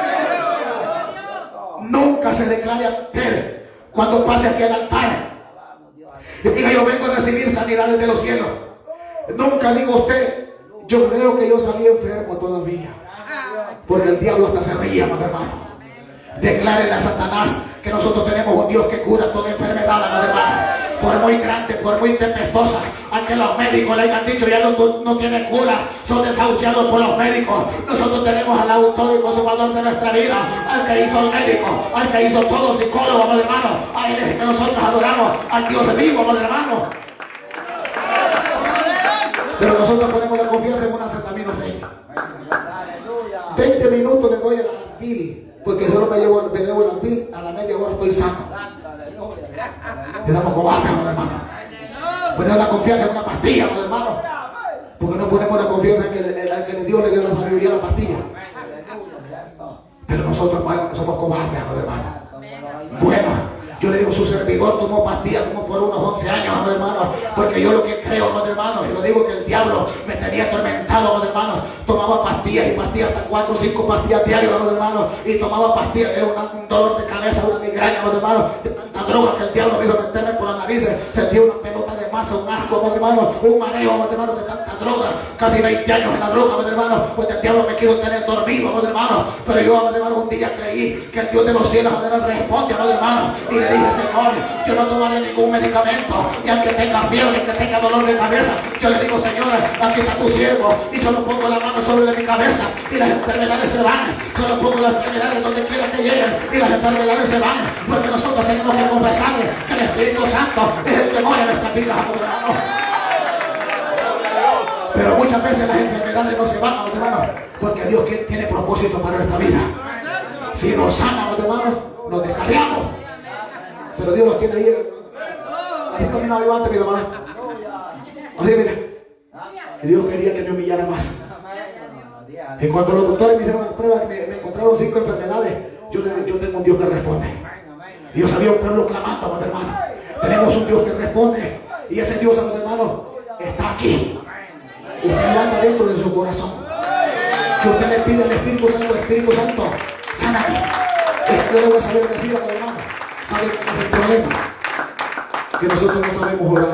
Speaker 3: Nunca se declare a usted cuando pase aquí al altar y diga: yo vengo a recibir sanidades de los cielos. Nunca diga usted: yo creo que yo salí enfermo todavía. Porque el diablo hasta se reía, amado hermano. Declárele a Satanás que nosotros tenemos un Dios que cura toda enfermedad, amado hermano. Por muy grande, por muy tempestuosa, aunque los médicos le hayan dicho ya no tiene cura, son desahuciados por los médicos. Nosotros tenemos al autor y consumador de nuestra vida, al que hizo el médico, al que hizo todo psicólogo, amado hermano. A él es el que nosotros adoramos, al Dios vivo, amado hermano. Pero nosotros ponemos la confianza en una acetaminofén. 20 minutos le doy a la pil, porque solo me llevo la pil, a la media hora estoy sano. Te damos cobarde, hermano. Ponemos la confianza en una pastilla, hermano. Porque no ponemos la confianza en que Dios le dio la sabiduría a la pastilla. Pero nosotros somos cobardes, hermano. Bueno, yo le digo: su servidor tomó pastillas como por unos 11 años, amado hermano, porque yo lo que creo, amado hermano, y lo digo que el diablo me tenía atormentado, amado hermano. Tomaba pastillas y pastillas, hasta 4 o 5 pastillas diarias, amado hermano, y tomaba pastillas, era un dolor de cabeza, una migraña, amado hermano, de tanta droga que el diablo me hizo meterme por la nariz. Sentía una pelota de masa, un asco, amado hermano, un mareo, amado hermano, de tanta droga, casi 20 años en la droga, amado hermano, porque el diablo me quiso tener dormido, amado hermano. Pero yo, amado hermano, un día creí que el Dios de los cielos, amado hermano, responde, amado hermano, y le dije: Señor, yo no tomaré ningún medicamento, y aunque tenga fiebre, que tenga dolor de cabeza, yo le digo: Señor, aquí está tu siervo, y yo no pongo la mano sobre mi cabeza y las enfermedades se van. Yo no pongo las enfermedades donde quiera que lleguen y las enfermedades se van, porque nosotros tenemos que confesar que el Espíritu Santo es el que muere en nuestras vidas, hermano. Pero muchas veces las enfermedades no se van, hermano, porque Dios tiene propósito para nuestra vida. Si nos sana, hermano, nos descarriamos. Pero Dios los tiene ahí. Así caminaba yo antes, mi hermano. Así, mire. Y Dios quería que me humillara más. Y cuando los doctores me hicieron las pruebas, me encontraron 5 enfermedades. Yo tengo un Dios que responde. Y yo sabía un pueblo clamando, amado hermano. Tenemos un Dios que responde. Y ese Dios, amado hermano, está aquí. Usted lo anda dentro de su corazón. Si usted le pide al Espíritu Santo, sáname. Yo le voy a saber decir, amado hermano. ¿Sabe cuál es el problema? Que nosotros no sabemos orar.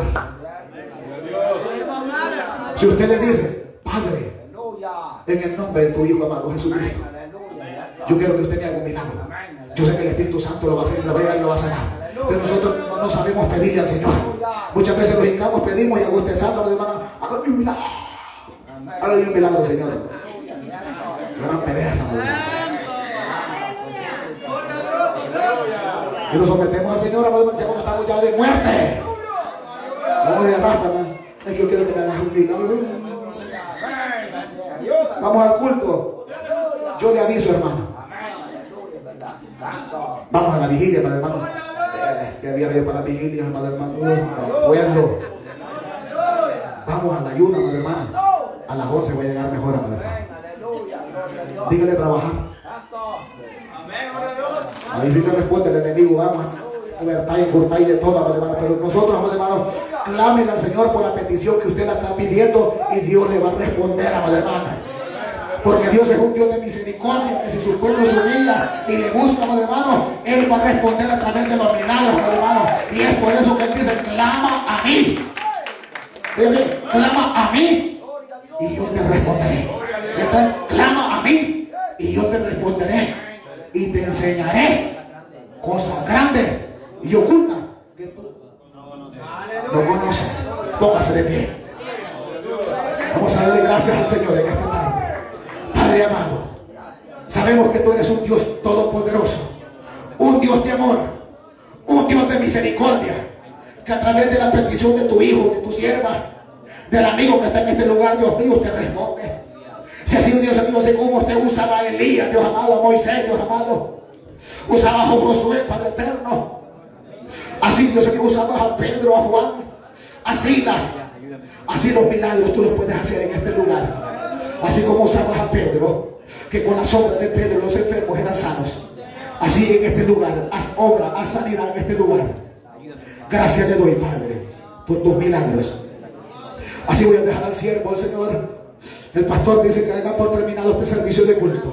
Speaker 3: Si usted le dice: Padre, en el nombre de tu Hijo amado Jesucristo, yo quiero que usted me haga un milagro. Yo sé que el Espíritu Santo lo va a hacer, lo va a sanar. Pero nosotros no sabemos pedirle al Señor. Muchas veces nos hincamos, pedimos y a usted santo, hermano, hágame un milagro. Hágame un milagro, Señor. Gran pereza, y nos sometemos al Señor, amado hermano, ya cuando estamos ya de muerte. Vamos de arrastra, hermano. Es que yo quiero que me hagas un milagro. Vamos al culto. Yo le aviso, hermano. Vamos a la vigilia, hermano. Que había yo para la vigilia, hermano. No puedo. Vamos a la ayuna, hermano. A las 11 voy a llegar mejor, hermano. Dígale trabajar. Ahí sí que responde el enemigo: vamos a libertad y furtar y de todo, hermano. Pero nosotros, hermanos, clamen al Señor por la petición que usted la está pidiendo y Dios le va a responder, hermano. Porque Dios es un Dios de misericordia, que si su pueblo se humilla y le busca, hermano, Él va a responder a través de los milagros, hermano. Y es por eso que Él dice: clama a mí. ¿Debe? Clama a mí y yo te responderé. Entonces, clama a mí y yo te responderé. Y te enseñaré cosas grandes y ocultas que tú no conoces. Póngase de pie. Vamos a darle gracias al Señor en esta tarde. Padre amado, sabemos que tú eres un Dios todopoderoso, un Dios de amor, un Dios de misericordia, que a través de la petición de tu hijo, de tu sierva, del amigo que está en este lugar, Dios mío, te responde. Si ha sido Dios mío, según usted usaba a Elías, Dios amado, a Moisés, Dios amado, usaba a Josué, Padre eterno, así Dios mío, usaba a Pedro, a Juan, así los milagros tú los puedes hacer en este lugar. Así como usabas a Pedro, que con la sombra de Pedro los enfermos eran sanos, así en este lugar. Haz obra, haz sanidad en este lugar. Gracias le doy, Padre, por tus milagros. Así voy a dejar al siervo, al Señor. El pastor dice que haga por terminado este servicio de culto.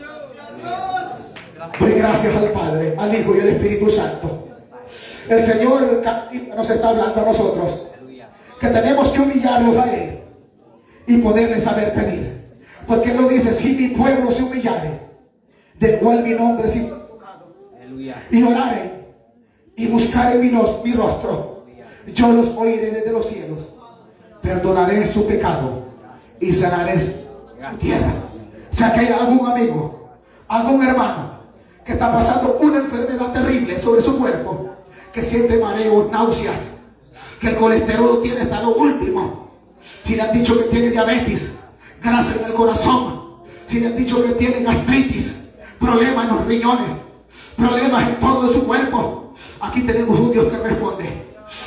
Speaker 3: Doy gracias al Padre, al Hijo y al Espíritu Santo. El Señor nos está hablando a nosotros que tenemos que humillarlos a Él y poderle saber pedir. Porque Él lo dice: si mi pueblo se humillare, del cual mi nombre es invocado, y oraren y buscaren mi rostro, yo los oiré desde los cielos, perdonaré su pecado y sanaré su tierra. O sea, que hay algún amigo, algún hermano que está pasando una enfermedad terrible sobre su cuerpo, que siente mareos, náuseas, que el colesterol lo tiene hasta lo último, si le han dicho que tiene diabetes, grasa en el corazón, si le han dicho que tiene gastritis, problemas en los riñones, problemas en todo su cuerpo, aquí tenemos un Dios que responde.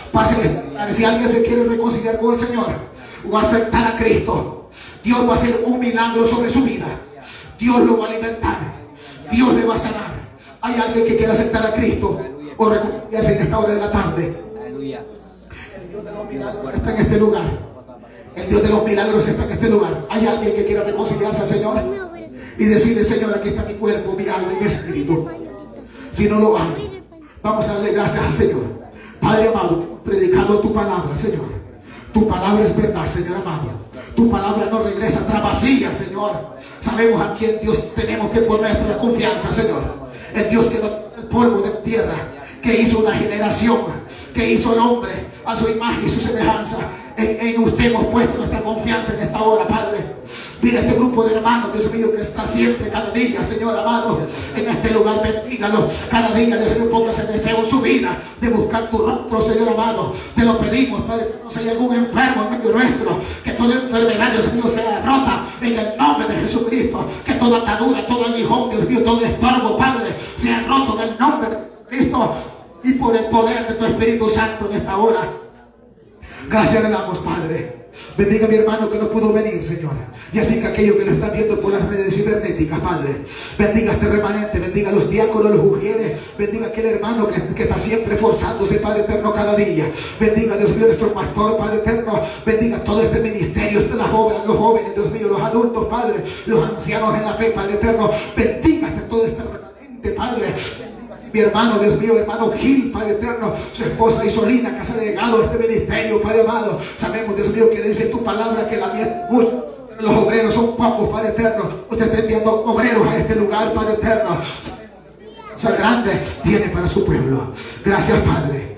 Speaker 3: Si alguien se quiere reconciliar con el Señor o aceptar a Cristo, Dios va a hacer un milagro sobre su vida. Dios lo va a alimentar, Dios le va a sanar. Hay alguien que quiere aceptar a Cristo o reconciliarse en esta hora de la tarde. El Dios de los milagros está en este lugar. El Dios de los milagros está en este lugar. Hay alguien que quiera reconciliarse al Señor y decirle: Señor, aquí está mi cuerpo, mi alma y mi espíritu. Si no lo hay, vamos a darle gracias al Señor. Padre amado, hemos predicado tu palabra, Señor. Tu palabra es verdad, Señor amado. Tu palabra no regresa atrás vacía, Señor. Sabemos a quién Dios tenemos que poner nuestra confianza, Señor. El Dios que nos dio el polvo de tierra, que hizo una generación, que hizo el hombre a su imagen y su semejanza. En usted hemos puesto nuestra confianza en esta hora, Padre. Mira este grupo de hermanos, Dios mío, que está siempre, cada día, Señor amado, en este lugar. Bendígalo cada día, Dios mío, ponga ese deseo en su vida de buscar tu rostro, Señor amado. Te lo pedimos, Padre, que no sea algún enfermo en medio nuestro, que toda enfermedad, Dios mío, sea rota en el nombre de Jesucristo. Que toda atadura, todo aguijón, Dios mío, todo estorbo, Padre, sea roto en el nombre de Jesucristo y por el poder de tu Espíritu Santo en esta hora. Gracias le damos, Padre. Bendiga a mi hermano que no pudo venir, Señor. Y así que aquellos que lo están viendo por las redes cibernéticas, Padre, bendiga a este remanente, bendiga a los diáconos, los ujieres, bendiga a aquel hermano que está siempre esforzándose, Padre eterno, cada día. Bendiga, Dios mío, nuestro pastor, Padre eterno. Bendiga todo este ministerio, las obras, los jóvenes, Dios mío, los adultos, Padre, los ancianos en la fe, Padre eterno. Bendiga todo este remanente, Padre. Mi hermano, Dios mío, hermano Gil, Padre eterno, su esposa Isolina, que se ha llegado a este ministerio, Padre amado. Sabemos, Dios mío, que dice tu palabra que la mía es mucho, pero los obreros son pocos, Padre eterno. Usted está enviando obreros a este lugar, Padre eterno. Cosa grande tiene para su pueblo. Gracias, Padre.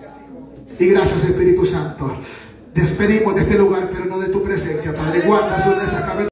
Speaker 3: Y gracias, Espíritu Santo. Despedimos de este lugar, pero no de tu presencia, Padre. Guarda sobre esa cabeza.